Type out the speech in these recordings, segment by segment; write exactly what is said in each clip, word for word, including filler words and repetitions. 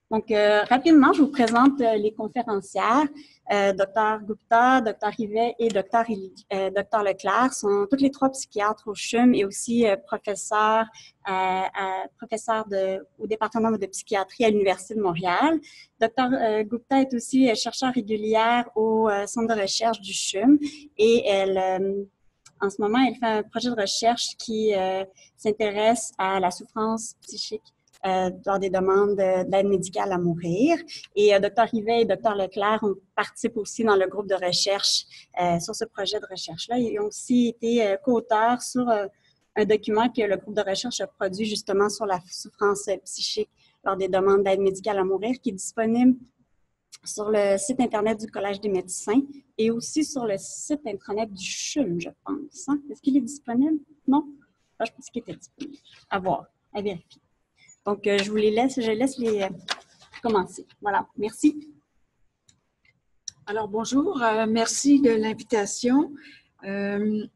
Donc, euh, rapidement, je vous présente euh, les conférencières. Euh, Docteur Gupta, Docteur Rivet et Docteur euh, Docteur Leclerc sont toutes les trois psychiatres au C H U M et aussi euh, professeurs, euh, euh, professeurs de, au département de psychiatrie à l'Université de Montréal. Docteur Euh, Gupta est aussi euh, chercheure régulière au euh, centre de recherche du C H U M et elle... Euh, en ce moment, elle fait un projet de recherche qui euh, s'intéresse à la souffrance psychique euh, dans des demandes d'aide médicale à mourir. Et euh, Docteur Rivet et Docteur Leclerc on participent aussi dans le groupe de recherche euh, sur ce projet de recherche-là. Ils ont aussi été euh, co-auteurs sur euh, un document que le groupe de recherche a produit justement sur la souffrance psychique lors des demandes d'aide médicale à mourir, qui est disponible sur le site Internet du Collège des médecins et aussi sur le site Internet du C H U M, je pense. Hein? Est-ce qu'il est disponible? Non? Ah, je pense qu'il était disponible. À voir, à vérifier. Donc, euh, je vous les laisse, je laisse les euh, commencer. Voilà, merci. Alors, bonjour, euh, merci de l'invitation. Euh,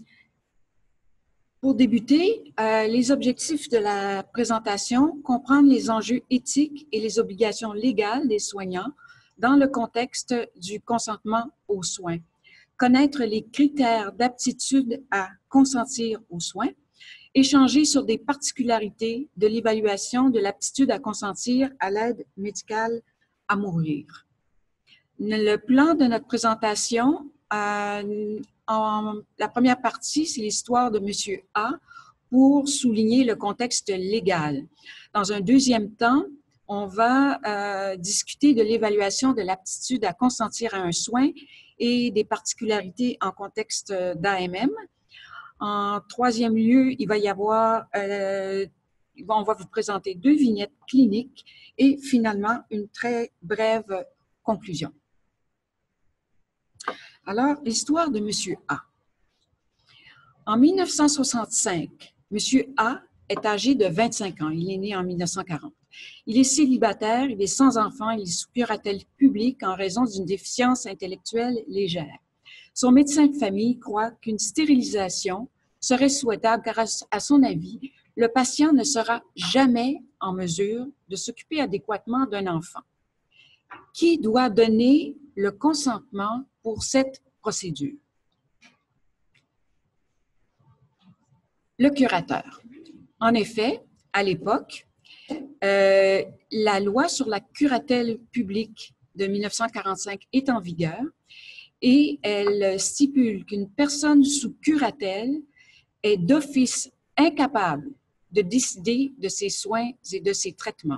pour débuter, euh, les objectifs de la présentation comprennent les enjeux éthiques et les obligations légales des soignants dans le contexte du consentement aux soins. Connaître les critères d'aptitude à consentir aux soins, échanger sur des particularités de l'évaluation de l'aptitude à consentir à l'aide médicale à mourir. Le plan de notre présentation, euh, en, la première partie, c'est l'histoire de M. A pour souligner le contexte légal. Dans un deuxième temps, on va euh, discuter de l'évaluation de l'aptitude à consentir à un soin et des particularités en contexte d'A M M. En troisième lieu, il va y avoir, euh, on va vous présenter deux vignettes cliniques et finalement une très brève conclusion. Alors, l'histoire de M. A. En mille neuf cent soixante-cinq, M. A est âgé de vingt-cinq ans. Il est né en mille neuf cent quarante. Il est célibataire, il est sans enfant, il est sous curatelle publique en raison d'une déficience intellectuelle légère. Son médecin de famille croit qu'une stérilisation serait souhaitable car, à son avis, le patient ne sera jamais en mesure de s'occuper adéquatement d'un enfant. Qui doit donner le consentement pour cette procédure? Le curateur. En effet, à l'époque, euh, la loi sur la curatelle publique de mille neuf cent quarante-cinq est en vigueur et elle stipule qu'une personne sous curatelle est d'office incapable de décider de ses soins et de ses traitements.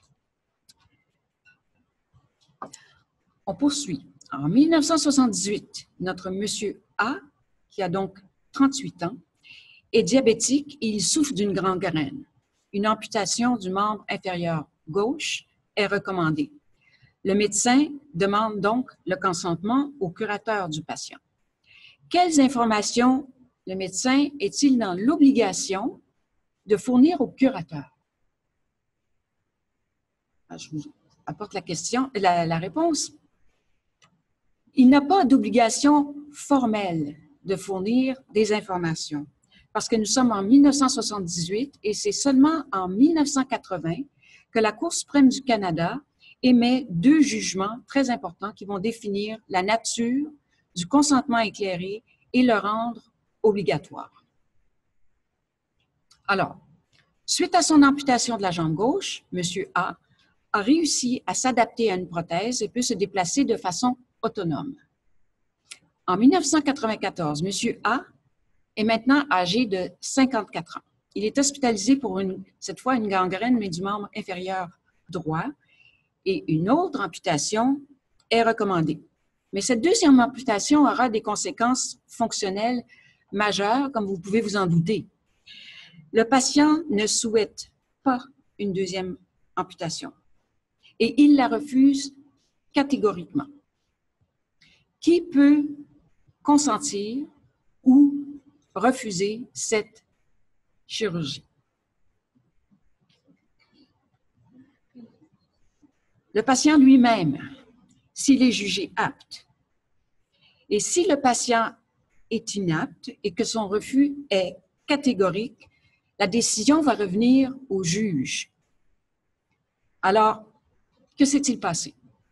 On poursuit. En mille neuf cent soixante-dix-huit, notre monsieur A, qui a donc trente-huit ans, est diabétique et il souffre d'une gangrène. Une amputation du membre inférieur gauche est recommandée. Le médecin demande donc le consentement au curateur du patient. Quelles informations le médecin est-il dans l'obligation de fournir au curateur? Je vous apporte la question, la, la réponse. Il n'a pas d'obligation formelle de fournir des informations parce que nous sommes en mille neuf cent soixante-dix-huit et c'est seulement en mille neuf cent quatre-vingts que la Cour suprême du Canada émet deux jugements très importants qui vont définir la nature du consentement éclairé et le rendre obligatoire. Alors, suite à son amputation de la jambe gauche, M. A a réussi à s'adapter à une prothèse et peut se déplacer de façon autonome. En mille neuf cent quatre-vingt-quatorze, M. A est maintenant âgé de cinquante-quatre ans. Il est hospitalisé pour une, cette fois une gangrène, mais du membre inférieur droit, et une autre amputation est recommandée. Mais cette deuxième amputation aura des conséquences fonctionnelles majeures, comme vous pouvez vous en douter. Le patient ne souhaite pas une deuxième amputation et il la refuse catégoriquement. Qui peut consentir ou refuser cette chirurgie? Le patient lui-même, s'il est jugé apte. Et si le patient est inapte et que son refus est catégorique, la décision va revenir au juge. Alors, Que s'est-il passé?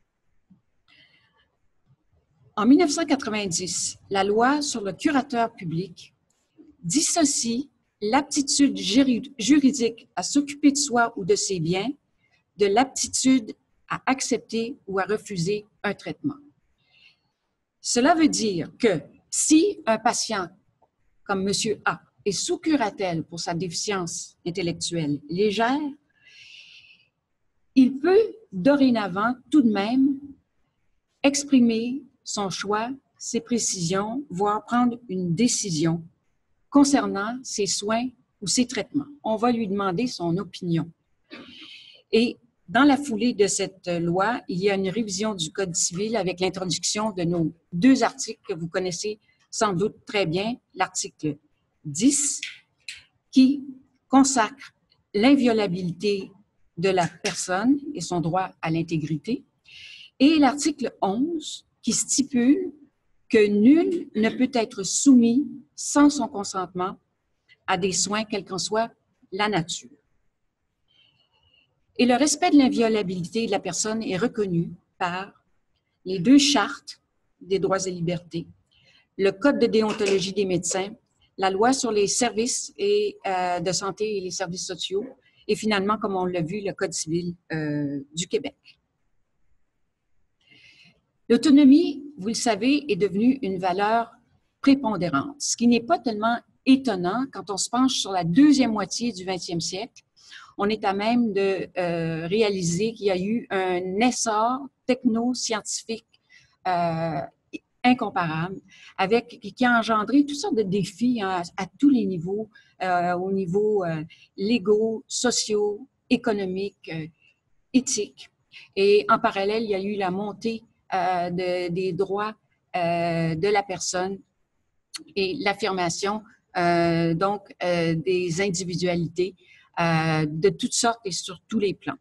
En mille neuf cent quatre-vingt-dix, la loi sur le curateur public dissocie l'aptitude juridique à s'occuper de soi ou de ses biens de l'aptitude à accepter ou à refuser un traitement. Cela veut dire que si un patient comme M. A est sous curatelle pour sa déficience intellectuelle légère, il peut dorénavant tout de même exprimer son choix, ses précisions, voire prendre une décision concernant ses soins ou ses traitements. On va lui demander son opinion. Et dans la foulée de cette loi, il y a une révision du Code civil avec l'introduction de nos deux articles que vous connaissez sans doute très bien. L'article dix, qui consacre l'inviolabilité de la personne et son droit à l'intégrité, et l'article onze, qui stipule que nul ne peut être soumis sans son consentement à des soins, quelle qu'en soit la nature. Et le respect de l'inviolabilité de la personne est reconnu par les deux chartes des droits et libertés, le Code de déontologie des médecins, la loi sur les services et, euh, de santé et les services sociaux, et finalement, comme on l'a vu, le Code civil euh, du Québec. L'autonomie, vous le savez, est devenue une valeur prépondérante, ce qui n'est pas tellement étonnant quand on se penche sur la deuxième moitié du vingtième siècle. On est à même de euh, réaliser qu'il y a eu un essor techno-scientifique euh, incomparable, avec, qui a engendré toutes sortes de défis hein, à, à tous les niveaux, euh, au niveau euh, légaux, sociaux, économiques, euh, éthiques. Et en parallèle, il y a eu la montée euh, de, des droits euh, de la personne et l'affirmation euh, donc euh, des individualités euh, de toutes sortes et sur tous les plans.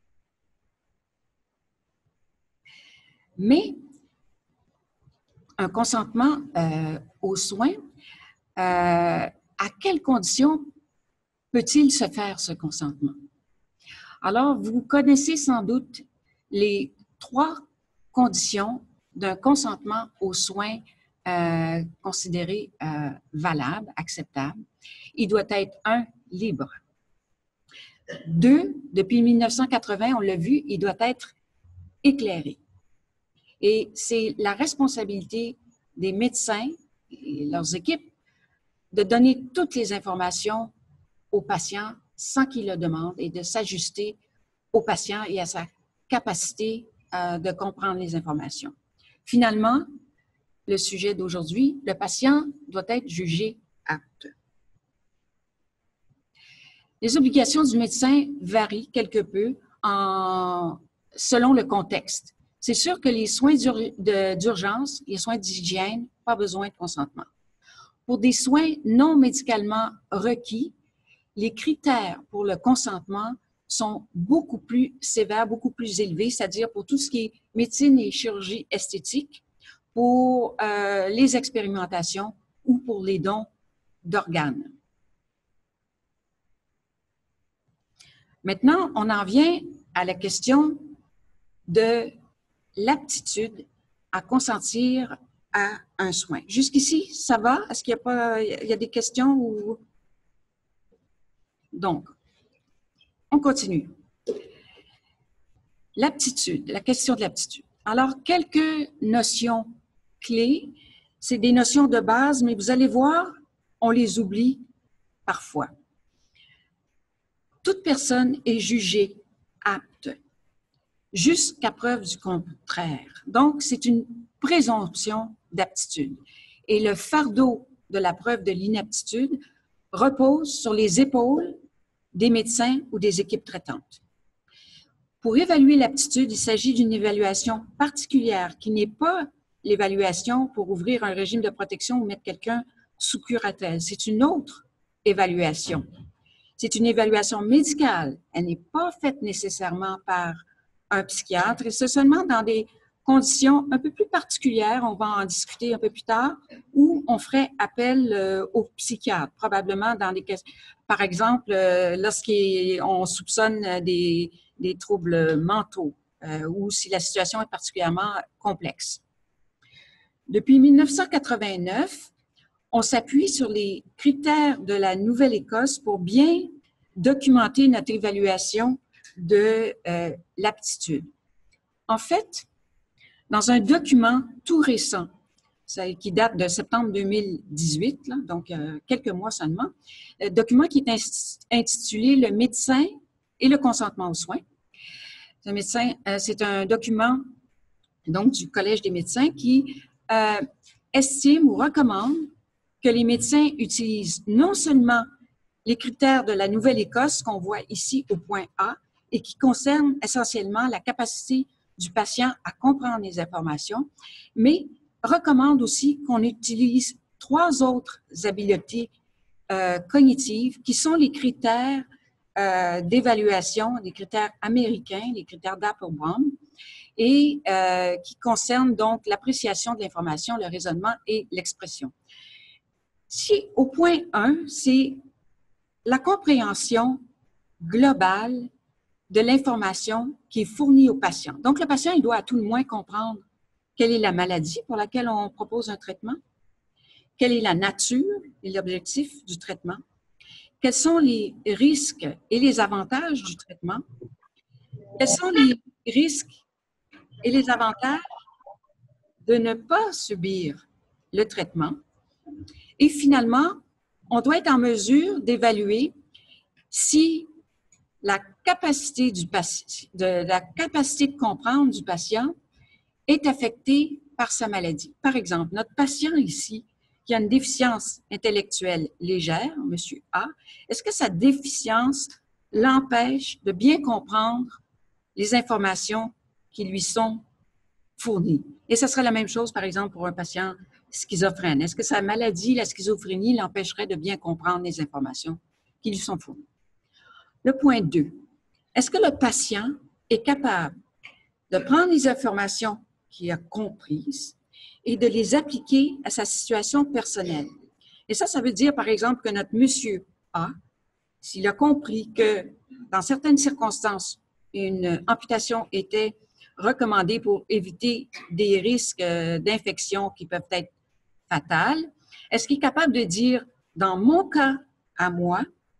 Mais un consentement euh, aux soins, euh, à quelles conditions peut-il se faire ce consentement? Alors, vous connaissez sans doute les trois conditions d'un consentement aux soins euh, considéré euh, valable, acceptable. Il doit être, un, libre. Deux, depuis mille neuf cent quatre-vingts, on l'a vu, il doit être éclairé. Et c'est la responsabilité des médecins et leurs équipes de donner toutes les informations aux patients sans qu'ils le demandent et de s'ajuster au patient et à sa capacité euh, de comprendre les informations. Finalement, le sujet d'aujourd'hui, le patient doit être jugé apte. Les obligations du médecin varient quelque peu en, selon le contexte. C'est sûr que les soins d'urgence, les soins d'hygiène, pas besoin de consentement. Pour des soins non médicalement requis, les critères pour le consentement sont beaucoup plus sévères, beaucoup plus élevés, c'est-à-dire pour tout ce qui est médecine et chirurgie esthétique, pour euh, les expérimentations ou pour les dons d'organes. Maintenant, on en vient à la question de l'aptitude à consentir à un soin. Jusqu'ici, ça va? Est-ce qu'il y a pas, il y a des questions ou... Donc, on continue. L'aptitude, la question de l'aptitude. Alors, quelques notions clés, c'est des notions de base, mais vous allez voir, on les oublie parfois. Toute personne est jugée apte jusqu'à preuve du contraire. Donc, c'est une présomption d'aptitude. Et le fardeau de la preuve de l'inaptitude repose sur les épaules des médecins ou des équipes traitantes. Pour évaluer l'aptitude, il s'agit d'une évaluation particulière qui n'est pas l'évaluation pour ouvrir un régime de protection ou mettre quelqu'un sous curatelle. C'est une autre évaluation. C'est une évaluation médicale. Elle n'est pas faite nécessairement par un psychiatre et c'est seulement dans des conditions un peu plus particulières, on va en discuter un peu plus tard, où on ferait appel euh, au psychiatre, probablement dans des cas, par exemple, euh, lorsqu'on soupçonne des, des troubles mentaux, euh, ou si la situation est particulièrement complexe. Depuis mille neuf cent quatre-vingt-neuf, on s'appuie sur les critères de la Nouvelle-Écosse pour bien documenter notre évaluation de euh, l'aptitude. En fait, dans un document tout récent, qui date de septembre deux mille dix-huit, là, donc euh, quelques mois seulement, le document qui est intitulé « Le médecin et le consentement aux soins ». Le médecin, euh, c'est un document donc, du Collège des médecins qui euh, estime ou recommande que les médecins utilisent non seulement les critères de la Nouvelle-Écosse qu'on voit ici au point A et qui concernent essentiellement la capacité du patient à comprendre les informations, mais recommande aussi qu'on utilise trois autres habiletés euh, cognitives qui sont les critères euh, d'évaluation, les critères américains, les critères d'Applebaum, et euh, qui concernent donc l'appréciation de l'information, le raisonnement et l'expression. Si au point un, c'est la compréhension globale de l'information qui est fournie au patient. Donc, le patient, il doit à tout le moins comprendre quelle est la maladie pour laquelle on propose un traitement, quelle est la nature et l'objectif du traitement, quels sont les risques et les avantages du traitement, quels sont les risques et les avantages de ne pas subir le traitement. Et finalement, on doit être en mesure d'évaluer si la capacité, du patient, de, la capacité de comprendre du patient est affectée par sa maladie. Par exemple, notre patient ici, qui a une déficience intellectuelle légère, M. A, est-ce que sa déficience l'empêche de bien comprendre les informations qui lui sont fournies? Et ce serait la même chose, par exemple, pour un patient schizophrène. Est-ce que sa maladie, la schizophrénie, l'empêcherait de bien comprendre les informations qui lui sont fournies? Le point deux, est-ce que le patient est capable de prendre les informations qu'il a comprises et de les appliquer à sa situation personnelle? Et ça, ça veut dire, par exemple, que notre monsieur A, s'il a compris que dans certaines circonstances, une amputation était recommandée pour éviter des risques d'infection qui peuvent être fatales, est-ce qu'il est capable de dire, dans mon cas à moi,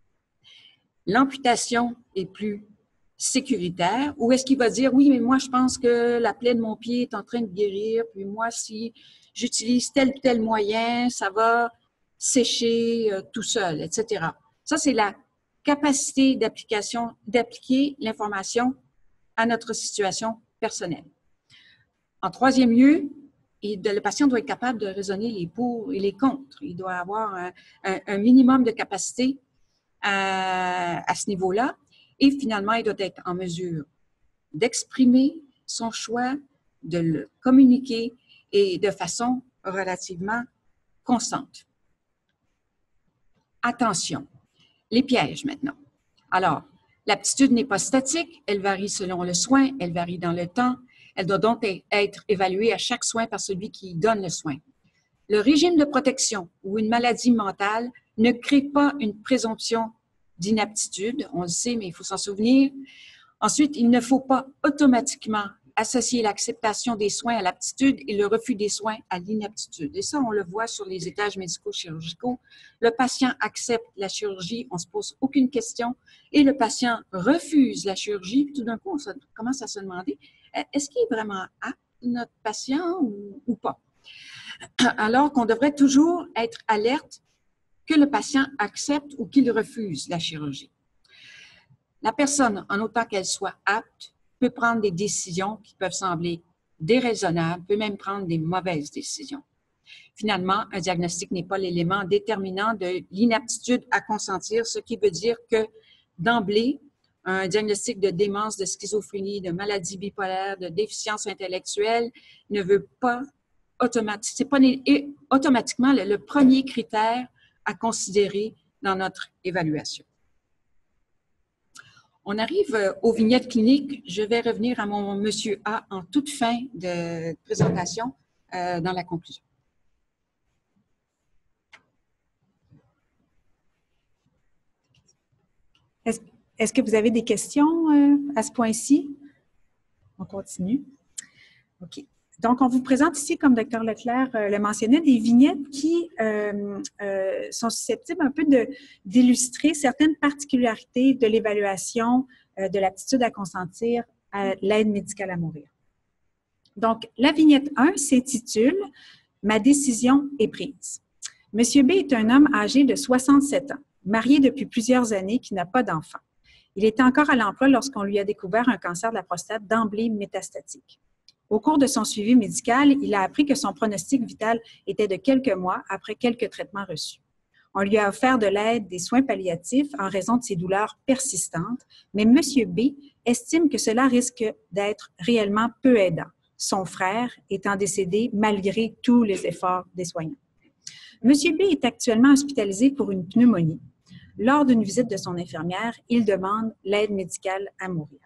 l'amputation est plus sécuritaire, ou est-ce qu'il va dire, oui, mais moi, je pense que la plaie de mon pied est en train de guérir, puis moi, si j'utilise tel ou tel moyen, ça va sécher euh, tout seul, et cetera. Ça, c'est la capacité d'application, d'appliquer l'information à notre situation personnelle. En troisième lieu, le patient doit être capable de raisonner les pour et les contre. Il doit avoir un, un, un minimum de capacité à, à ce niveau-là. Et finalement, il doit être en mesure d'exprimer son choix, de le communiquer et de façon relativement constante. Attention, les pièges maintenant. Alors, l'aptitude n'est pas statique, elle varie selon le soin, elle varie dans le temps. Elle doit donc être évaluée à chaque soin par celui qui donne le soin. Le régime de protection ou une maladie mentale ne crée pas une présomption d'inaptitude, on le sait, mais il faut s'en souvenir. Ensuite, il ne faut pas automatiquement associer l'acceptation des soins à l'aptitude et le refus des soins à l'inaptitude. Et ça, on le voit sur les étages médico-chirurgicaux. Le patient accepte la chirurgie, on ne se pose aucune question, et le patient refuse la chirurgie, puis tout d'un coup, on se, commence à se demander, est-ce qu'il est vraiment apte, notre patient, ou, ou pas? Alors qu'on devrait toujours être alerte que le patient accepte ou qu'il refuse la chirurgie. La personne, en autant qu'elle soit apte, peut prendre des décisions qui peuvent sembler déraisonnables, peut même prendre des mauvaises décisions. Finalement, un diagnostic n'est pas l'élément déterminant de l'inaptitude à consentir, ce qui veut dire que d'emblée, un diagnostic de démence, de schizophrénie, de maladie bipolaire, de déficience intellectuelle ne veut pas automatiquement, c'est pas automatiquement le, le premier critère à considérer dans notre évaluation. On arrive aux vignettes cliniques. Je vais revenir à mon monsieur A en toute fin de présentation euh, dans la conclusion. Est-ce, est-ce que vous avez des questions euh, à ce point-ci? On continue. OK. Donc, on vous présente ici, comme docteur Leclerc euh, le mentionnait, des vignettes qui euh, euh, sont susceptibles un peu de, d'illustrer certaines particularités de l'évaluation euh, de l'aptitude à consentir à l'aide médicale à mourir. Donc, la vignette un s'intitule « Ma décision est prise ». Monsieur B est un homme âgé de soixante-sept ans, marié depuis plusieurs années, qui n'a pas d'enfant. Il était encore à l'emploi lorsqu'on lui a découvert un cancer de la prostate d'emblée métastatique. Au cours de son suivi médical, il a appris que son pronostic vital était de quelques mois après quelques traitements reçus. On lui a offert de l'aide, des soins palliatifs en raison de ses douleurs persistantes, mais M. B estime que cela risque d'être réellement peu aidant, son frère étant décédé malgré tous les efforts des soignants. M. B est actuellement hospitalisé pour une pneumonie. Lors d'une visite de son infirmière, il demande l'aide médicale à mourir.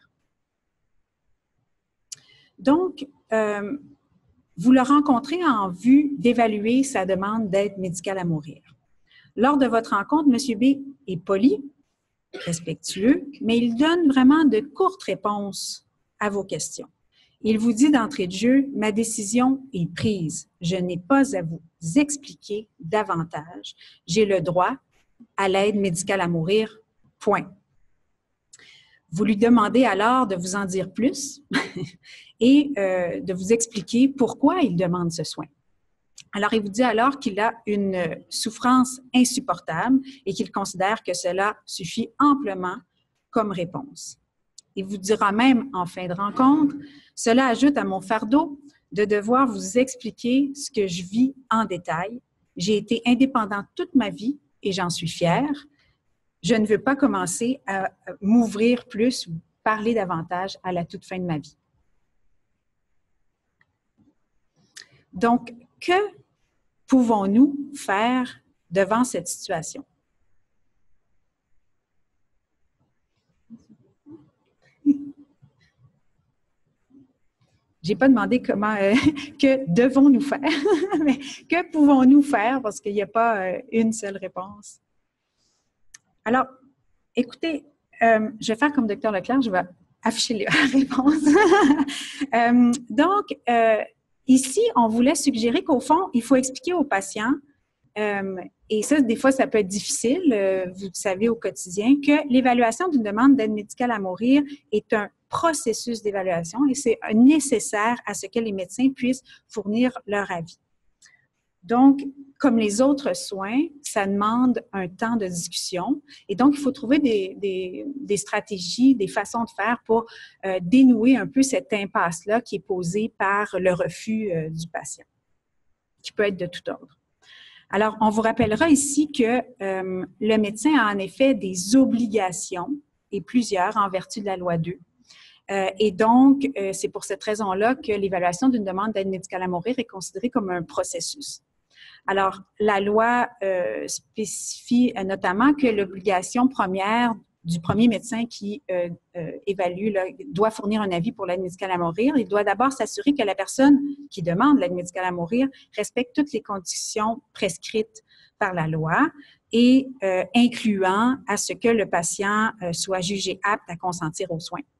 Donc, euh, vous le rencontrez en vue d'évaluer sa demande d'aide médicale à mourir. Lors de votre rencontre, M. B est poli, respectueux, mais il donne vraiment de courtes réponses à vos questions. Il vous dit d'entrée de jeu, « Ma décision est prise. Je n'ai pas à vous expliquer davantage. J'ai le droit à l'aide médicale à mourir, point. » Vous lui demandez alors de vous en dire plus et euh, de vous expliquer pourquoi il demande ce soin. Alors, il vous dit alors qu'il a une souffrance insupportable et qu'il considère que cela suffit amplement comme réponse. Il vous dira même en fin de rencontre, « Cela ajoute à mon fardeau de devoir vous expliquer ce que je vis en détail. J'ai été indépendant toute ma vie et j'en suis fière. Je ne veux pas commencer à m'ouvrir plus ou parler davantage à la toute fin de ma vie. » Donc, que pouvons-nous faire devant cette situation? Je n'ai pas demandé comment, euh, que devons-nous faire, mais que pouvons-nous faire parce qu'il n'y a pas euh, une seule réponse. Alors, écoutez, euh, je vais faire comme docteur Leclerc, je vais afficher la réponse. euh, donc, euh, ici, on voulait suggérer qu'au fond, il faut expliquer aux patients, euh, et ça, des fois, ça peut être difficile, euh, vous le savez au quotidien, que l'évaluation d'une demande d'aide médicale à mourir est un processus d'évaluation et c'est nécessaire à ce que les médecins puissent fournir leur avis. Donc, comme les autres soins, ça demande un temps de discussion et donc il faut trouver des, des, des stratégies, des façons de faire pour euh, dénouer un peu cette impasse-là qui est posée par le refus euh, du patient, qui peut être de tout ordre. Alors, on vous rappellera ici que euh, le médecin a en effet des obligations, et plusieurs en vertu de la loi deux. Euh, et donc, euh, c'est pour cette raison-là que l'évaluation d'une demande d'aide médicale à mourir est considérée comme un processus. Alors, la loi euh, spécifie euh, notamment que l'obligation première du premier médecin qui euh, euh, évalue, là, doit fournir un avis pour l'aide médicale à mourir. Il doit d'abord s'assurer que la personne qui demande l'aide médicale à mourir respecte toutes les conditions prescrites par la loi et euh, incluant à ce que le patient euh, soit jugé apte à consentir aux soins.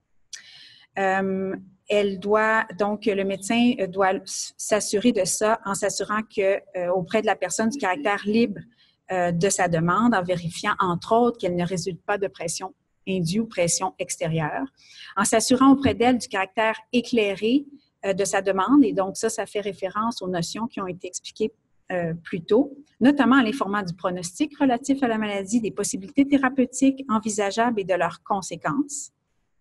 Euh, elle doit, donc, le médecin doit s'assurer de ça en s'assurant que euh, auprès de la personne du caractère libre euh, de sa demande, en vérifiant, entre autres, qu'elle ne résulte pas de pression indue ou pression extérieure, en s'assurant auprès d'elle du caractère éclairé euh, de sa demande. Et donc, ça, ça fait référence aux notions qui ont été expliquées euh, plus tôt, notamment en l'informant du pronostic relatif à la maladie, des possibilités thérapeutiques envisageables et de leurs conséquences.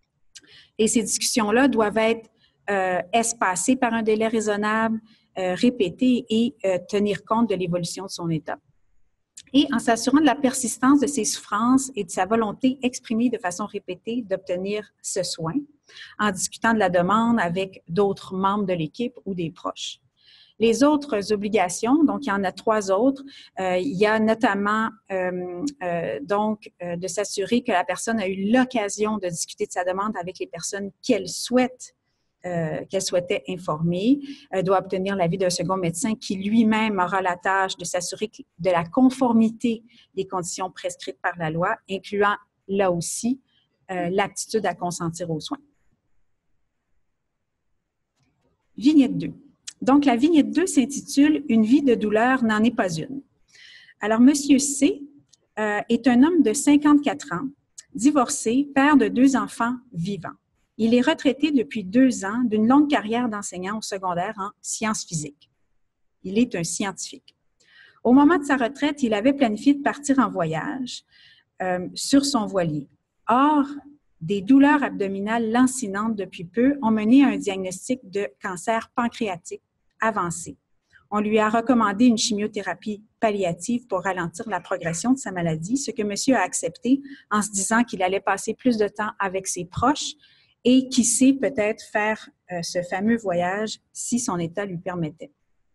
Et ces discussions-là doivent être euh, espacées par un délai raisonnable, euh, répétées et euh, tenir compte de l'évolution de son état. Et en s'assurant de la persistance de ses souffrances et de sa volonté exprimée de façon répétée d'obtenir ce soin, en discutant de la demande avec d'autres membres de l'équipe ou des proches. Les autres obligations, donc il y en a trois autres, euh, il y a notamment euh, euh, donc euh, de s'assurer que la personne a eu l'occasion de discuter de sa demande avec les personnes qu'elle souhaite, euh, qu'elle souhaitait informer, elle doit obtenir l'avis d'un second médecin qui lui-même aura la tâche de s'assurer de la conformité des conditions prescrites par la loi, incluant là aussi euh, l'aptitude à consentir aux soins. Vignette deux. Donc, la vignette deux s'intitule « Une vie de douleur n'en est pas une ». Alors, M. C euh, est un homme de cinquante-quatre ans, divorcé, père de deux enfants vivants. Il est retraité depuis deux ans d'une longue carrière d'enseignant au secondaire en sciences physiques. Il est un scientifique. Au moment de sa retraite, il avait planifié de partir en voyage euh, sur son voilier. Or, des douleurs abdominales lancinantes depuis peu ont mené à un diagnostic de cancer pancréatique avancé. On lui a recommandé une chimiothérapie palliative pour ralentir la progression de sa maladie, ce que monsieur a accepté en se disant qu'il allait passer plus de temps avec ses proches et qui sait peut-être faire euh, ce fameux voyage si son état lui permettait.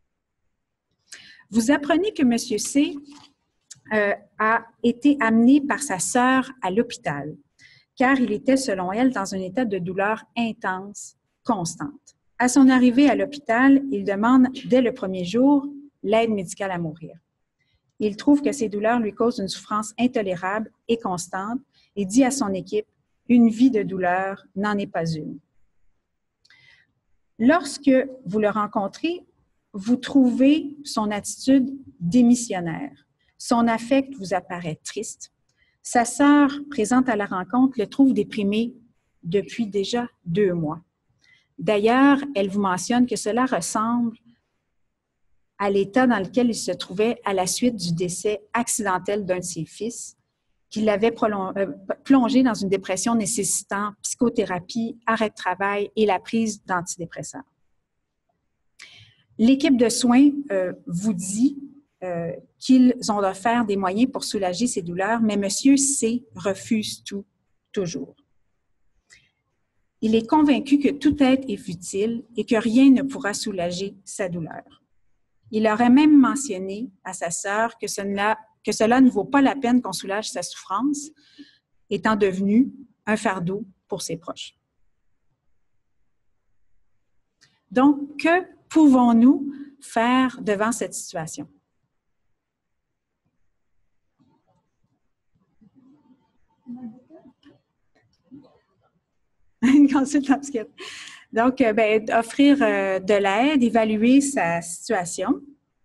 Vous apprenez que monsieur C euh, a été amené par sa sœur à l'hôpital, car il était, selon elle, dans un état de douleur intense, constante. À son arrivée à l'hôpital, il demande dès le premier jour l'aide médicale à mourir. Il trouve que ces douleurs lui causent une souffrance intolérable et constante et dit à son équipe « Une vie de douleur n'en est pas une ». Lorsque vous le rencontrez, vous trouvez son attitude démissionnaire. Son affect vous apparaît triste. Sa sœur, présente à la rencontre, le trouve déprimé depuis déjà deux mois. D'ailleurs, elle vous mentionne que cela ressemble à l'état dans lequel il se trouvait à la suite du décès accidentel d'un de ses fils, qui l'avait plongé dans une dépression nécessitant psychothérapie, arrêt de travail et la prise d'antidépresseurs. L'équipe de soins euh, vous dit euh, qu'ils ont offert des moyens pour soulager ses douleurs, mais M. C refuse tout, toujours. Il est convaincu que tout être est futile et que rien ne pourra soulager sa douleur. Il aurait même mentionné à sa sœur que cela, que cela ne vaut pas la peine qu'on soulage sa souffrance, étant devenu un fardeau pour ses proches. Donc, que pouvons-nous faire devant cette situation? Une consultation psychiatre. Donc, euh, ben, offrir euh, de l'aide, évaluer sa situation.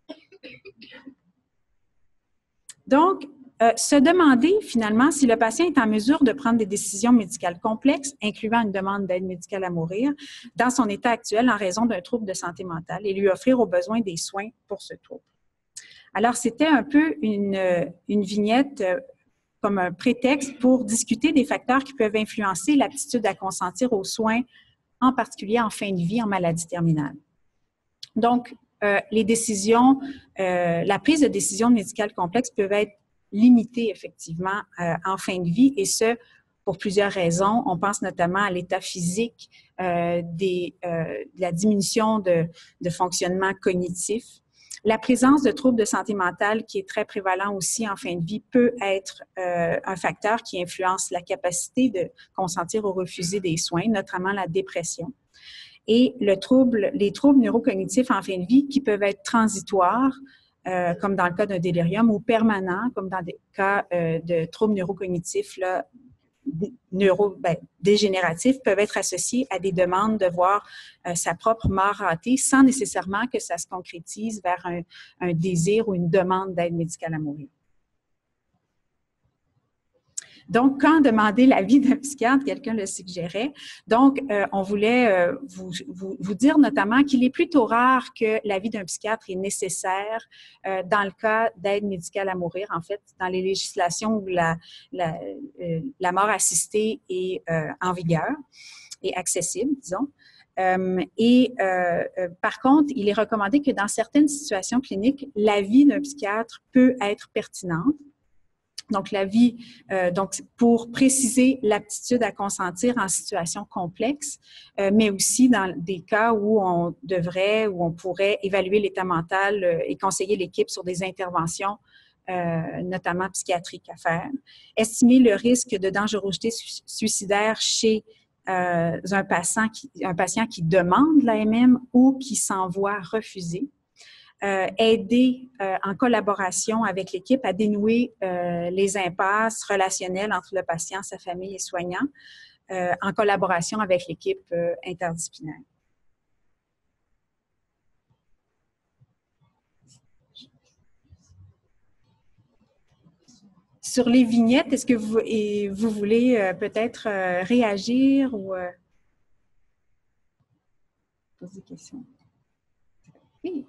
Donc, euh, se demander finalement si le patient est en mesure de prendre des décisions médicales complexes, incluant une demande d'aide médicale à mourir, dans son état actuel en raison d'un trouble de santé mentale et lui offrir au besoin des soins pour ce trouble. Alors, c'était un peu une, une vignette euh, comme un prétexte pour discuter des facteurs qui peuvent influencer l'aptitude à consentir aux soins, en particulier en fin de vie, en maladie terminale. Donc, euh, les décisions, euh, la prise de décisions médicales complexes peuvent être limitées effectivement euh, en fin de vie et ce, pour plusieurs raisons. On pense notamment à l'état physique, euh, des, euh, de la diminution de, de fonctionnement cognitif. La présence de troubles de santé mentale, qui est très prévalent aussi en fin de vie, peut être euh, un facteur qui influence la capacité de consentir ou refuser des soins, notamment la dépression. Et le trouble, les troubles neurocognitifs en fin de vie qui peuvent être transitoires, euh, comme dans le cas d'un délirium, ou permanents, comme dans des cas euh, de troubles neurocognitifs là, neuro, ben, dégénératifs, peuvent être associés à des demandes de voir euh, sa propre mort ratée sans nécessairement que ça se concrétise vers un, un désir ou une demande d'aide médicale à mourir. Donc, quand demander l'avis d'un psychiatre, quelqu'un le suggérait. Donc, euh, on voulait euh, vous, vous, vous dire notamment qu'il est plutôt rare que l'avis d'un psychiatre est nécessaire euh, dans le cas d'aide médicale à mourir. En fait, dans les législations où la, la, euh, la mort assistée est euh, en vigueur et accessible, disons. Euh, et euh, euh, par contre, il est recommandé que dans certaines situations cliniques, l'avis d'un psychiatre peut être pertinente. Donc, l'avis, euh, donc pour préciser l'aptitude à consentir en situation complexe, euh, mais aussi dans des cas où on devrait, où on pourrait évaluer l'état mental euh, et conseiller l'équipe sur des interventions, euh, notamment psychiatriques à faire. Estimer le risque de dangerosité su suicidaire chez euh, un patient qui, un patient qui demande l'A M M ou qui s'en voit refuser. Euh, aider euh, en collaboration avec l'équipe à dénouer euh, les impasses relationnelles entre le patient, sa famille et soignant, euh, en collaboration avec l'équipe euh, interdisciplinaire. sur les vignettes, est-ce que vous, et vous voulez euh, peut-être euh, réagir ou euh, poser des questions? Oui.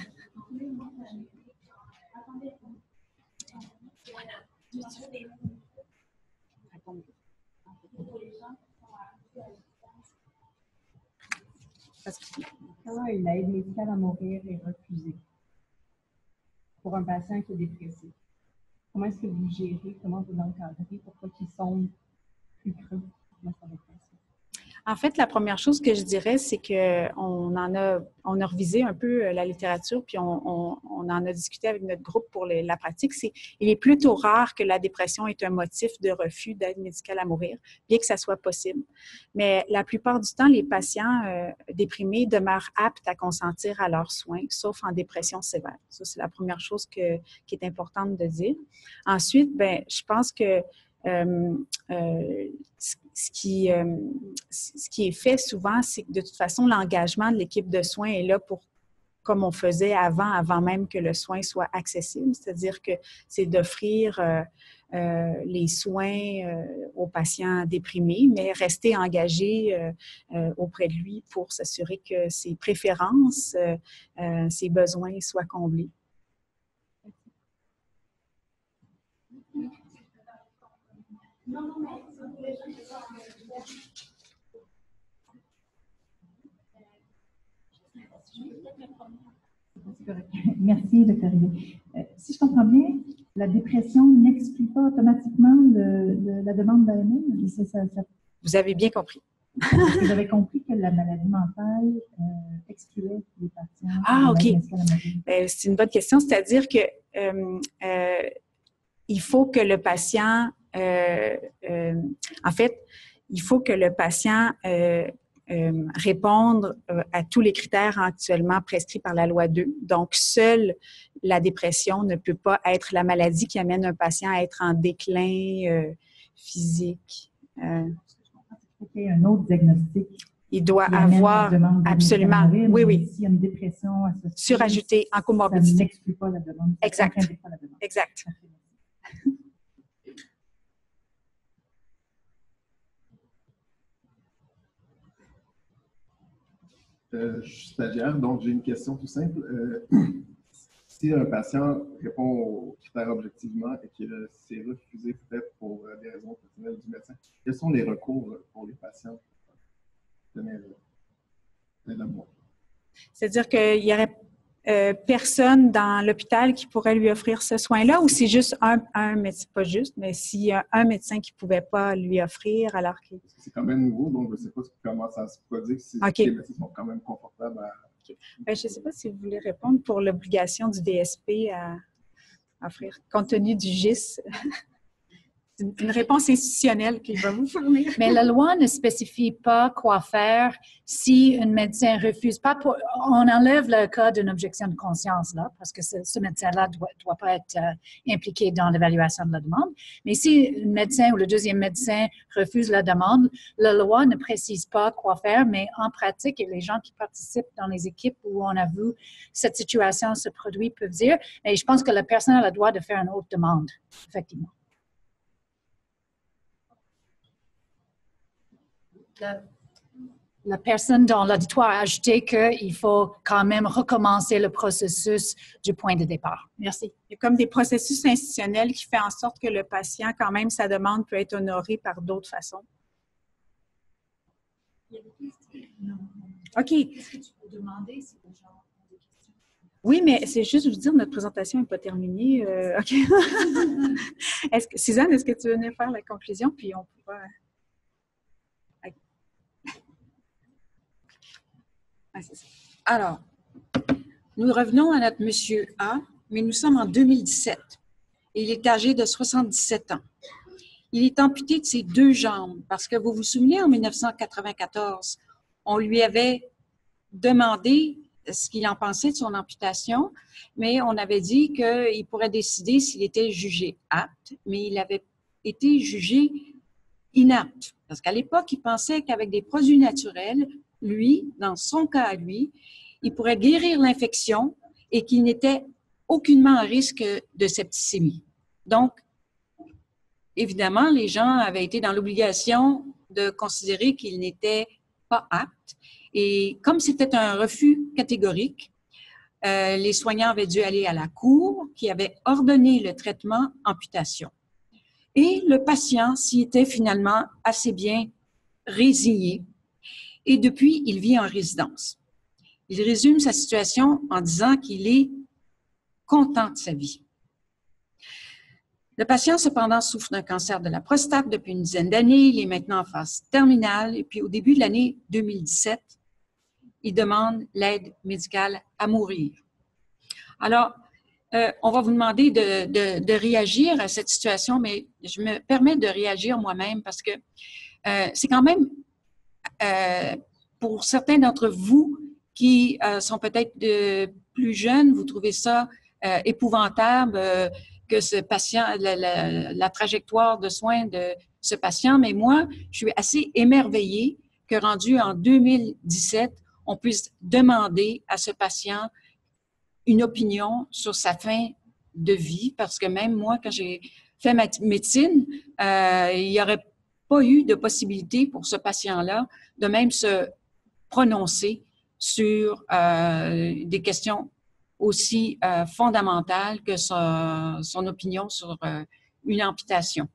Quand une aide médicale à mourir est refusée pour un patient qui est dépressif, comment est-ce que vous gérez, comment vous l'encadrez pour pas qu'il sombre plus creux? Comment ça va être? En fait, la première chose que je dirais, c'est qu'on en a, on a revisé un peu la littérature, puis on, on, on en a discuté avec notre groupe pour les, la pratique. C'est, il est plutôt rare que la dépression est un motif de refus d'aide médicale à mourir, bien que ça soit possible. Mais la plupart du temps, les patients euh, déprimés demeurent aptes à consentir à leurs soins, sauf en dépression sévère. Ça, c'est la première chose que, qui est importante de dire. Ensuite, ben, je pense que Euh, euh, ce, qui, euh, ce qui est fait souvent, c'est que de toute façon, l'engagement de l'équipe de soins est là pour, comme on faisait avant, avant même que le soin soit accessible, c'est-à-dire que c'est d'offrir euh, euh, les soins euh, aux patients déprimés, mais rester engagé euh, euh, auprès de lui pour s'assurer que ses préférences, euh, euh, ses besoins soient comblés. Non, non, mais Merci, docteur Rivet. Euh, si je comprends bien, la dépression n'exclut pas automatiquement le, le, la demande d'A M M? Ça, ça, ça... Vous avez bien compris. Vous avez compris que la maladie mentale euh, excluait les patients. Ah, OK. Euh, c'est une bonne question. C'est-à-dire que euh, euh, il faut que le patient, euh, euh, en fait, il faut que le patient euh, euh, réponde euh, à tous les critères actuellement prescrits par la loi deux. Donc, seule la dépression ne peut pas être la maladie qui amène un patient à être en déclin euh, physique. Euh, il y a un autre diagnostic. Il doit avoir absolument, mourir, oui, oui. S'il y a une dépression associée, surajoutée en comorbidité. Ça n'exclut pas la demande. Exact. Pas la demande. Exact. Euh, je suis stagiaire, donc j'ai une question tout simple. Euh, si un patient répond aux critères objectivement et qu'il s'est refusé peut-être pour des raisons personnelles du médecin, quels sont les recours pour les patients? C'est-à-dire qu'il y aurait euh, personne dans l'hôpital qui pourrait lui offrir ce soin-là, ou c'est juste un, un médecin, pas juste, mais s'il y a un médecin qui ne pouvait pas lui offrir alors qu'il... C'est quand même nouveau, donc je ne sais pas comment ça se produit, si okay. Les médecins sont quand même confortables à... Okay. Ben, je ne sais pas si vous voulez répondre pour l'obligation du D S P à offrir, compte tenu du G I S. Une réponse institutionnelle qu'il va vous fournir. Mais la loi ne spécifie pas quoi faire si un médecin refuse. Pas pour, on enlève le cas d'une objection de conscience, là, parce que ce, ce médecin-là ne doit, doit pas être euh, impliqué dans l'évaluation de la demande. Mais si un médecin ou le deuxième médecin refuse la demande, la loi ne précise pas quoi faire, mais en pratique, et les gens qui participent dans les équipes où on a vu cette situation se produire peuvent dire, mais je pense que la personne a le droit de faire une autre demande, effectivement. La, la personne dans l'auditoire a ajouté qu'il faut quand même recommencer le processus du point de départ. Merci. Il y a comme des processus institutionnels qui font en sorte que le patient, quand même, sa demande peut être honorée par d'autres façons. OK. Est-ce que tu peux demander si les gens ont des questions? Oui, mais c'est juste vous dire, notre présentation n'est pas terminée. Euh, OK. Est-ce que, Suzanne, est-ce que tu veux venir faire la conclusion, puis on pourra... Alors, nous revenons à notre monsieur A, mais nous sommes en deux mille dix-sept. Et il est âgé de soixante-dix-sept ans. Il est amputé de ses deux jambes parce que vous vous souvenez, en mille neuf cent quatre-vingt-quatorze, on lui avait demandé ce qu'il en pensait de son amputation, mais on avait dit qu'il pourrait décider s'il était jugé apte, mais il avait été jugé inapte. Parce qu'à l'époque, il pensait qu'avec des produits naturels, lui, dans son cas à lui, il pourrait guérir l'infection et qu'il n'était aucunement à risque de septicémie. Donc, évidemment, les gens avaient été dans l'obligation de considérer qu'ils n'étaient pas aptes. Et comme c'était un refus catégorique, euh, les soignants avaient dû aller à la cour qui avait ordonné le traitement amputation. Et le patient s'y était finalement assez bien résigné. Et depuis, il vit en résidence. Il résume sa situation en disant qu'il est content de sa vie. Le patient, cependant, souffre d'un cancer de la prostate depuis une dizaine d'années. Il est maintenant en phase terminale. Et puis, au début de l'année deux mille dix-sept, il demande l'aide médicale à mourir. Alors, euh, on va vous demander de, de, de réagir à cette situation, mais je me permets de réagir moi-même parce que euh, c'est quand même, euh, pour certains d'entre vous qui euh, sont peut-être de plus jeunes, vous trouvez ça euh, épouvantable, euh, que ce patient, la, la, la trajectoire de soins de ce patient, mais moi, je suis assez émerveillée que rendu en deux mille dix-sept, on puisse demander à ce patient une opinion sur sa fin de vie, parce que même moi, quand j'ai fait ma médecine, euh, il n'y aurait pas eu de possibilité pour ce patient-là de même se prononcer sur euh, des questions aussi euh, fondamentale que son, son opinion sur euh, une amputation.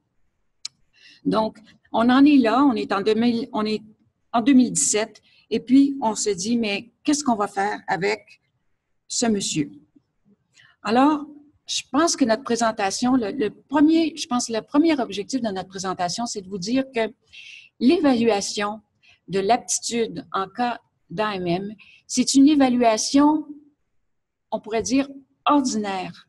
Donc, on en est là, on est en, deux mille, on est en deux mille dix-sept, et puis on se dit, mais qu'est-ce qu'on va faire avec ce monsieur? Alors, je pense que notre présentation, le, le premier, je pense que le premier objectif de notre présentation, c'est de vous dire que l'évaluation de l'aptitude en cas d'A M M, c'est une évaluation, on pourrait dire, ordinaire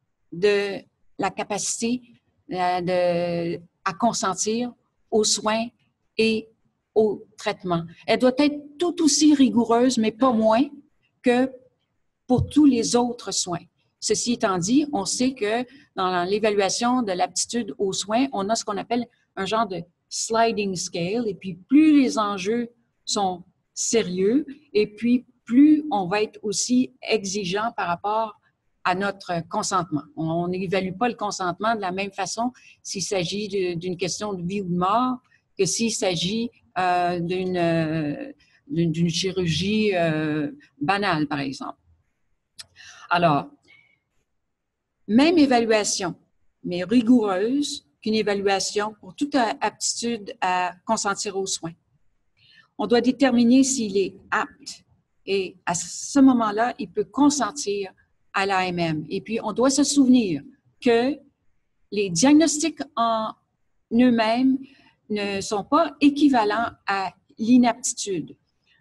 de la capacité euh, de, à consentir aux soins et au traitement. Elle doit être tout aussi rigoureuse, mais pas moins que pour tous les autres soins. Ceci étant dit, on sait que dans l'évaluation de l'aptitude aux soins, on a ce qu'on appelle un genre de sliding scale, et puis plus les enjeux sont sérieux, et puis plus on va être aussi exigeant par rapport à notre consentement. On n'évalue pas le consentement de la même façon s'il s'agit d'une question de vie ou de mort que s'il s'agit euh, d'une euh, d'une chirurgie euh, banale, par exemple. Alors, même évaluation, mais rigoureuse qu'une évaluation pour toute aptitude à consentir aux soins. On doit déterminer s'il est apte et à ce moment-là, il peut consentir à l'A M M. Et puis, on doit se souvenir que les diagnostics en eux-mêmes ne sont pas équivalents à l'inaptitude.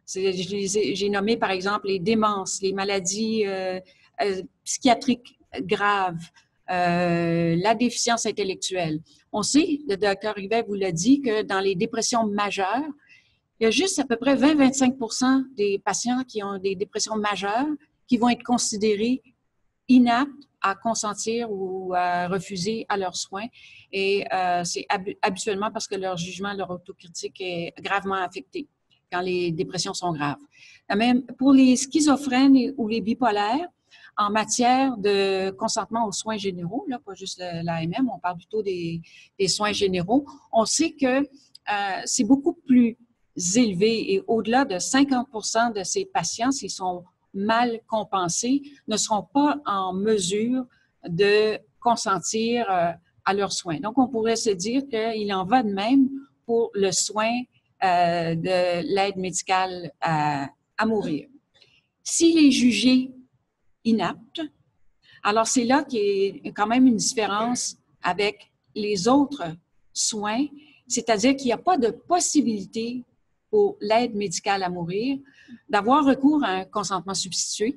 J'ai nommé, par exemple, les démences, les maladies euh, euh, psychiatriques graves, euh, la déficience intellectuelle. On sait, le docteur Rivet vous l'a dit, que dans les dépressions majeures, il y a juste à peu près vingt à vingt-cinq pour cent des patients qui ont des dépressions majeures qui vont être considérés inaptes à consentir ou à refuser à leurs soins. Et euh, c'est hab- habituellement parce que leur jugement, leur autocritique est gravement affecté quand les dépressions sont graves. Même pour les schizophrènes ou les bipolaires, en matière de consentement aux soins généraux, là, pas juste l'A M M, on parle plutôt des, des soins généraux, on sait que euh, c'est beaucoup plus élevé et au-delà de cinquante pour cent de ces patients, s'ils sont mal compensés, ne seront pas en mesure de consentir euh, à leurs soins. Donc, on pourrait se dire qu'il en va de même pour le soin euh, de l'aide médicale à, à mourir. S'il est jugé inapte, alors c'est là qu'il y a quand même une différence avec les autres soins, c'est-à-dire qu'il n'y a pas de possibilité pour l'aide médicale à mourir d'avoir recours à un consentement substitué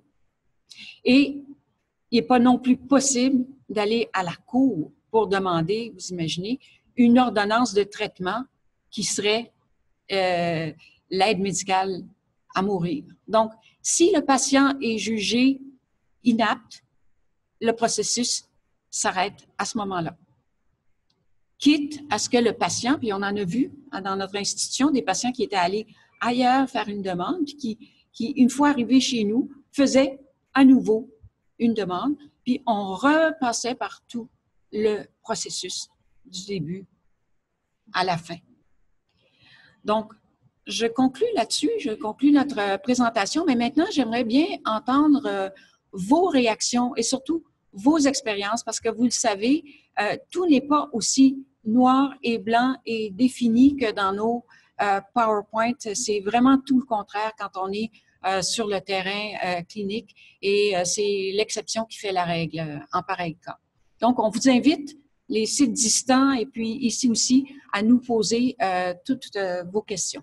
et il n'est pas non plus possible d'aller à la cour pour demander, vous imaginez, une ordonnance de traitement qui serait euh, l'aide médicale à mourir. Donc, si le patient est jugé inapte, le processus s'arrête à ce moment-là. Quitte à ce que le patient, puis on en a vu dans notre institution, des patients qui étaient allés ailleurs faire une demande, puis qui, qui, une fois arrivés chez nous, faisaient à nouveau une demande, puis on repassait par tout le processus du début à la fin. Donc, je conclue là-dessus, je conclue notre présentation, mais maintenant, j'aimerais bien entendre euh, vos réactions et surtout vos expériences, parce que vous le savez, euh, tout n'est pas aussi noir et blanc et défini que dans nos euh, PowerPoint. C'est vraiment tout le contraire quand on est euh, sur le terrain euh, clinique et euh, c'est l'exception qui fait la règle euh, en pareil cas. Donc, on vous invite, les sites distants et puis ici aussi, à nous poser euh, toutes euh, vos questions.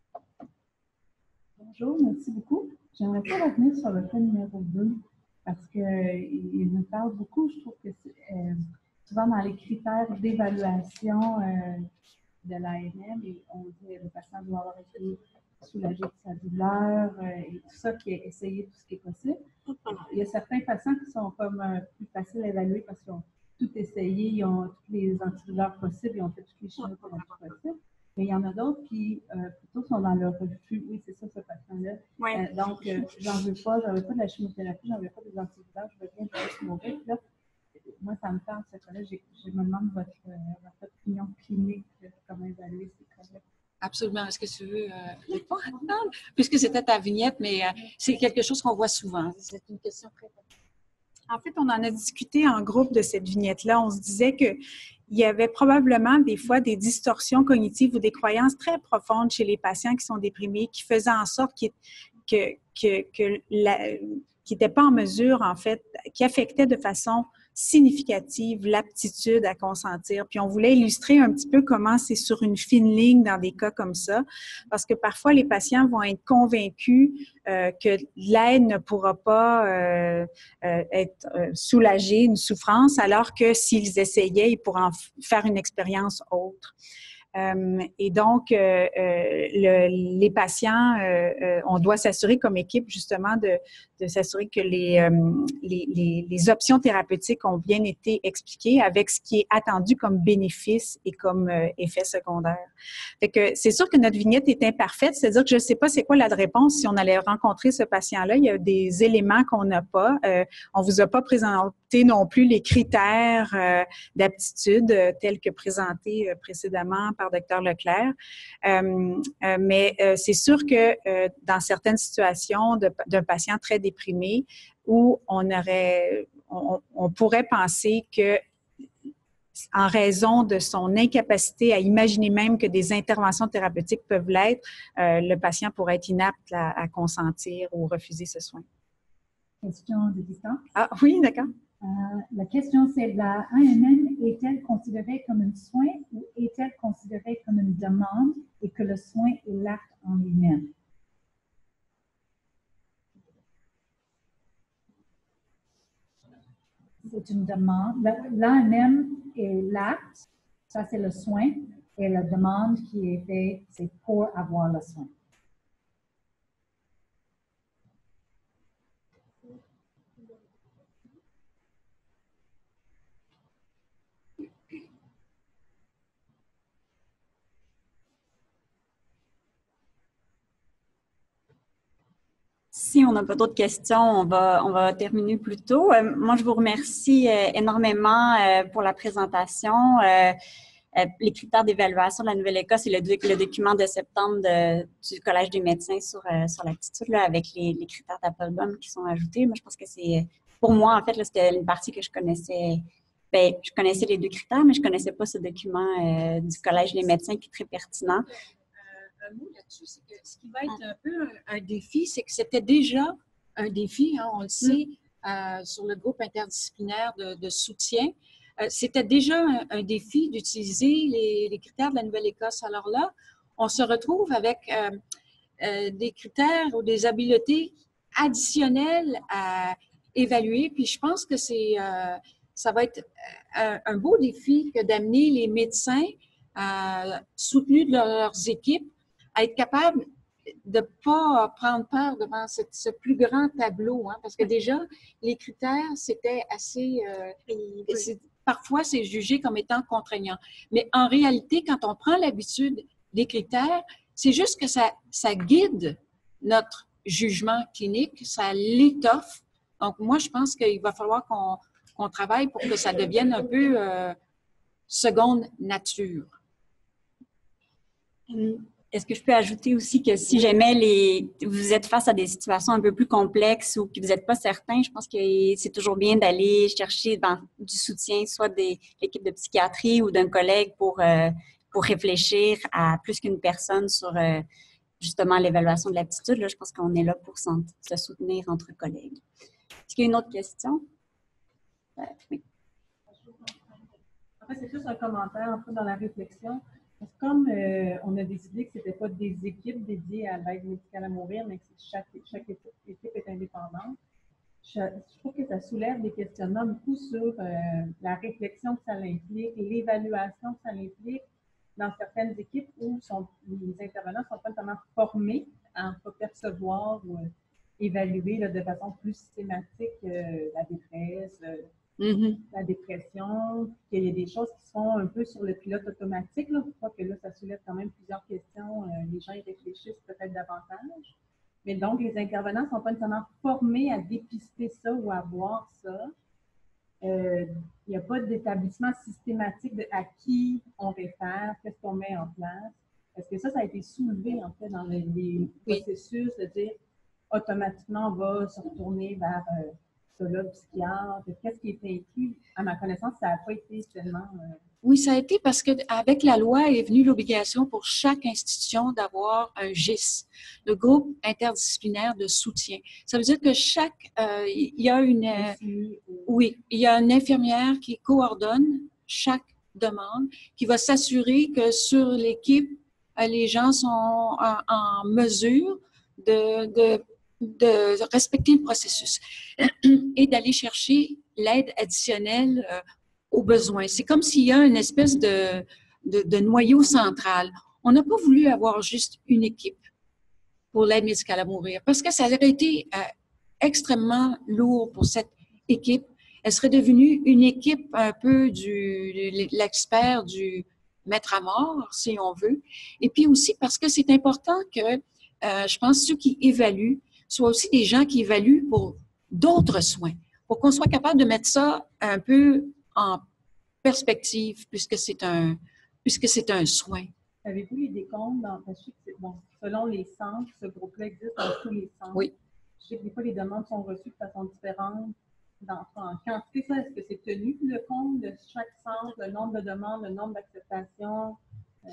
Bonjour, merci beaucoup. J'aimerais pas revenir sur le cas numéro deux parce qu'il euh, nous parle beaucoup. Je trouve que euh, souvent dans les critères d'évaluation euh, de l'A M M, on dit que le patient doit avoir été soulagé de sa douleur euh, et tout ça, qui a essayé tout ce qui est possible. Il y a certains patients qui sont comme euh, plus faciles à évaluer parce qu'ils ont tout essayé, ils ont tous les antidouleurs possibles, ils ont fait toutes les chimiothérapies possibles. Mais il y en a d'autres qui euh, plutôt sont dans le refus. Oui, c'est ça, ce patient-là. Oui. Euh, donc, euh, j'en veux pas, j'en veux pas de la chimiothérapie, j'en veux pas des antidouleurs, je veux bien juste mourir. Puis là, moi, ça me parle, ce cas-là. Je me demande votre, euh, votre opinion clinique, comment évaluer ces cas-là. Absolument. Est-ce que tu veux euh, répondre? Puisque c'était ta vignette, mais euh, c'est quelque chose qu'on voit souvent. C'est une question très importante. En fait, on en a discuté en groupe de cette vignette-là. On se disait qu'il y avait probablement des fois des distorsions cognitives ou des croyances très profondes chez les patients qui sont déprimés, qui faisaient en sorte qu'ils que, que, que la, qui n'étaient pas en mesure, en fait, qui affectaient de façon significative l'aptitude à consentir. Puis on voulait illustrer un petit peu comment c'est sur une fine ligne dans des cas comme ça, parce que parfois les patients vont être convaincus euh, que l'aide ne pourra pas euh, euh, être euh, soulagée, une souffrance, alors que s'ils essayaient, ils pourraient en faire une expérience autre. Euh, et donc, euh, euh, le, les patients, euh, euh, on doit s'assurer comme équipe justement de, de s'assurer que les, euh, les, les, les options thérapeutiques ont bien été expliquées avec ce qui est attendu comme bénéfice et comme euh, effet secondaire. Fait que c'est sûr que notre vignette est imparfaite, c'est-à-dire que je ne sais pas c'est quoi la réponse si on allait rencontrer ce patient-là. Il y a des éléments qu'on n'a pas. Euh, on vous a pas présenté non plus les critères euh, d'aptitude euh, tels que présentés euh, précédemment par Dr Leclerc. Euh, euh, mais euh, c'est sûr que euh, dans certaines situations d'un patient très déprimé où on aurait, on, on pourrait penser que en raison de son incapacité à imaginer même que des interventions thérapeutiques peuvent l'être, euh, le patient pourrait être inapte à, à consentir ou refuser ce soin. Question de distance. Ah oui, d'accord. Euh, la question, c'est la A M M est-elle considérée comme un soin ou est-elle considérée comme une demande et que le soin est l'acte en lui-même? C'est une demande. L'A M M est l'acte, ça c'est le soin, et la demande qui est faite, c'est pour avoir le soin. Si on n'a pas d'autres questions, on va, on va terminer plus tôt. Euh, moi, je vous remercie euh, énormément euh, pour la présentation. Euh, euh, les critères d'évaluation de la Nouvelle-Écosse et le, le document de septembre de, du Collège des médecins sur, euh, sur l'aptitude, là, avec les, les critères d'Applebaum qui sont ajoutés. Moi, je pense que c'est, pour moi, en fait, c'était une partie que je connaissais. Bien, je connaissais les deux critères, mais je ne connaissais pas ce document euh, du Collège des médecins qui est très pertinent. Un mot là-dessus, c'est que ce qui va être un peu un, un défi, c'est que c'était déjà un défi, hein, on le sait, euh, sur le groupe interdisciplinaire de, de soutien. Euh, c'était déjà un, un défi d'utiliser les, les critères de la Nouvelle-Écosse. Alors là, on se retrouve avec euh, euh, des critères ou des habiletés additionnelles à évaluer. Puis je pense que c'est, euh, ça va être un, un beau défi que d'amener les médecins euh, soutenus de leurs équipes à être capable de ne pas prendre peur devant ce, ce plus grand tableau, hein, parce que déjà, les critères, c'était assez... Euh, c'est, parfois, c'est jugé comme étant contraignant. Mais en réalité, quand on prend l'habitude des critères, c'est juste que ça, ça guide notre jugement clinique, ça l'étoffe. Donc, moi, je pense qu'il va falloir qu'on, qu'on travaille pour que ça devienne un peu... Euh, seconde nature. Est-ce que je peux ajouter aussi que si jamais les, vous êtes face à des situations un peu plus complexes ou que vous n'êtes pas certain, je pense que c'est toujours bien d'aller chercher ben, du soutien, soit de l'équipe de psychiatrie ou d'un collègue pour, euh, pour réfléchir à plus qu'une personne sur euh, justement l'évaluation de l'aptitude. Là, je pense qu'on est là pour se soutenir entre collègues. Est-ce qu'il y a une autre question? Euh, oui. En fait, c'est juste un commentaire un peu dans la réflexion. Parce que comme euh, on a décidé que ce n'était pas des équipes dédiées à l'aide médicale à mourir, mais que chaque, chaque équipe, équipe est indépendante, je, je trouve que ça soulève des questionnements beaucoup sur euh, la réflexion que ça implique, l'évaluation que ça implique dans certaines équipes où sont, les intervenants ne sont pas tellement formés à percevoir ou euh, évaluer là, de façon plus systématique euh, la détresse, euh, Mm-hmm. la dépression, qu'il y a des choses qui sont un peu sur le pilote automatique. Là. Je crois que là, ça soulève quand même plusieurs questions. Euh, les gens y réfléchissent peut-être davantage. Mais donc, les intervenants ne sont pas nécessairement formés à dépister ça ou à voir ça. Euh, il n'y a pas d'établissement systématique de à qui on réfère, qu'est-ce qu'on met en place. Est-ce que ça, ça a été soulevé en fait dans les, les oui. processus de dire automatiquement, on va se retourner vers euh, psychologue, psychiatre, qu'est-ce qui est inclus? À ma connaissance, ça n'a pas été tellement... Euh... Oui, ça a été parce qu'avec la loi est venue l'obligation pour chaque institution d'avoir un G I S, le groupe interdisciplinaire de soutien. Ça veut dire que chaque... Euh, il y a une... Euh, oui, il y a une infirmière qui coordonne chaque demande, qui va s'assurer que sur l'équipe, euh, les gens sont en, en mesure de... de de respecter le processus et d'aller chercher l'aide additionnelle euh, aux besoins. C'est comme s'il y a une espèce de, de, de noyau central. On n'a pas voulu avoir juste une équipe pour l'aide médicale à mourir parce que ça aurait été euh, extrêmement lourd pour cette équipe. Elle serait devenue une équipe un peu du l'expert du maître à mort, si on veut. Et puis aussi parce que c'est important que, euh, je pense, ceux qui évaluent soit aussi des gens qui évaluent pour d'autres soins, pour qu'on soit capable de mettre ça un peu en perspective, puisque c'est un, puisque c'est un soin. Avez-vous les décomptes dans, je sais que bon, selon les centres, ce groupe-là existe dans tous les centres. Oui. Je sais que des fois, les demandes sont reçues de façon différente. Dans, en quantité, ça, est-ce que c'est tenu le compte de chaque centre, le nombre de demandes, le nombre d'acceptations? Euh...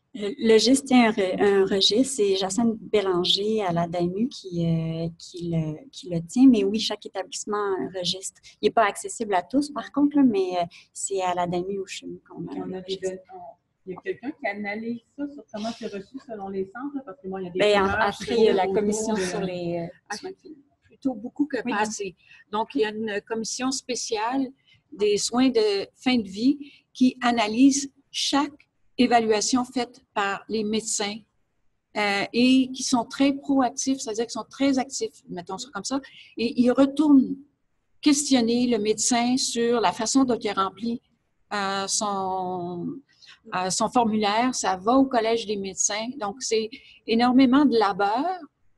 Le G I S tient un, un registre, c'est Jacinthe Bélanger à la D A M U qui, euh, qui, le, qui le tient, mais oui, chaque établissement a un registre. Il n'est pas accessible à tous, par contre, là, mais euh, c'est à la D A M U ou chez nous qu'on a, on a des, on, il y a quelqu'un qui analyse ça sur comment c'est reçu selon les centres, là, parce que moi, il y a des ben, après, il y a la commission de... sur les euh, soins plutôt beaucoup que oui. Passé. Donc, il y a une commission spéciale des soins de fin de vie qui analyse chaque évaluation faite par les médecins euh, et qui sont très proactifs, c'est-à-dire qu'ils sont très actifs, mettons ça comme ça, et ils retournent questionner le médecin sur la façon dont il a rempli euh, son, euh, son formulaire. Ça va au collège des médecins. Donc, c'est énormément de labeur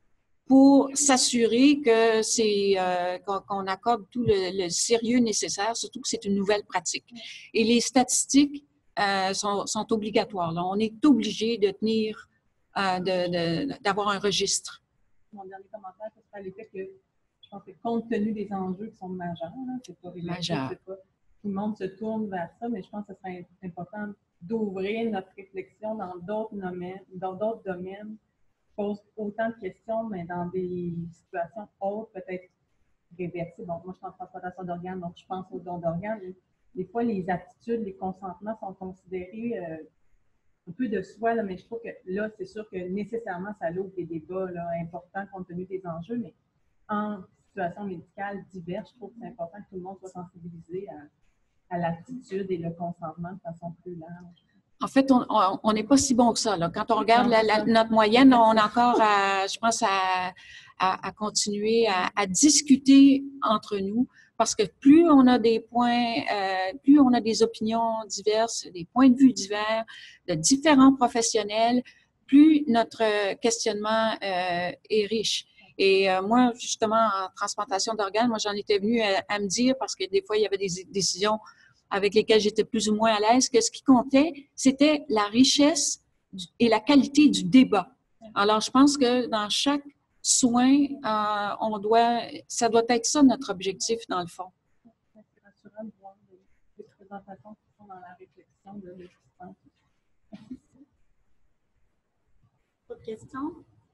pour s'assurer que c'est euh, qu'on, qu'on accorde tout le, le sérieux nécessaire, surtout que c'est une nouvelle pratique. Et les statistiques Euh, sont, sont obligatoires. Là. On est obligé de tenir, euh, de, de, d'avoir un registre. Mon dernier commentaire, ce serait l'effet que je pense que compte tenu des enjeux qui sont majeurs, là, c'est pas majeur. C'est pas, tout le monde se tourne vers ça, mais je pense que ce serait important d'ouvrir notre réflexion dans d'autres domaines, dans d'autres domaines, pose autant de questions, mais dans des situations autres, peut-être réversibles. Bon, moi, je pense en transplantation d'organes, donc je pense aux dons d'organes. Des fois, les aptitudes, les consentements sont considérés euh, un peu de soi, là, mais je trouve que là, c'est sûr que nécessairement, ça ouvre des débats là, importants compte tenu des enjeux, mais en situation médicale diverse, je trouve que c'est important que tout le monde soit sensibilisé à, à l'aptitude et le consentement de façon plus large. En fait, on n'est pas si bon que ça. Là. Quand on regarde la, la, notre moyenne, on a encore, à, je pense, à, à, à continuer à, à discuter entre nous. Parce que plus on a des points, euh, plus on a des opinions diverses, des points de vue divers, de différents professionnels, plus notre questionnement euh, est riche. Et euh, moi, justement, en transplantation d'organes, moi, j'en étais venue à, à me dire, parce que des fois, il y avait des décisions avec lesquels j'étais plus ou moins à l'aise, que ce qui comptait, c'était la richesse et la qualité du débat. Alors, je pense que dans chaque soin, euh, on doit, ça doit être ça notre objectif dans le fond. C'est rassurant de voir des présentations qui sont dans la réflexion de l'existence. Merci. D'autres questions?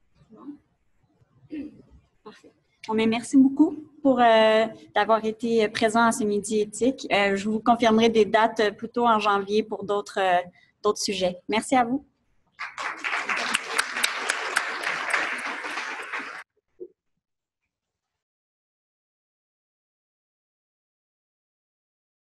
Non? Parfait. Bon, mais merci beaucoup pour euh, d'avoir été présent à ce Midi éthique. Euh, je vous confirmerai des dates plutôt en janvier pour d'autres euh, d'autres sujets. Merci à vous.